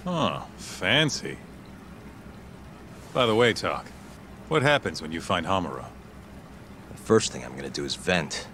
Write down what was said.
Huh, fancy. By the way, Talk, what happens when you find Hamura? The first thing I'm gonna do is vent.